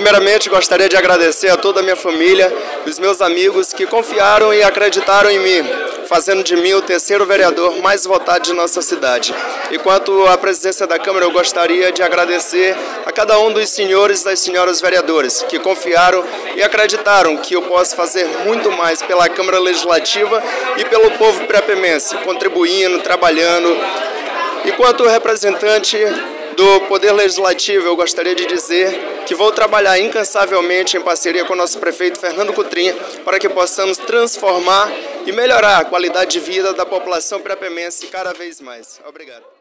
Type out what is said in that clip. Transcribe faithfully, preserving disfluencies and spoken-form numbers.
Primeiramente, gostaria de agradecer a toda a minha família, os meus amigos que confiaram e acreditaram em mim, fazendo de mim o terceiro vereador mais votado de nossa cidade. E quanto à presidência da Câmara, eu gostaria de agradecer a cada um dos senhores e das senhoras vereadores que confiaram e acreditaram que eu posso fazer muito mais pela Câmara Legislativa e pelo povo preapemense, contribuindo, trabalhando. E quanto representante do Poder Legislativo, eu gostaria de dizer que vou trabalhar incansavelmente em parceria com o nosso prefeito Fernando Cotrim para que possamos transformar e melhorar a qualidade de vida da população preapemense cada vez mais. Obrigado.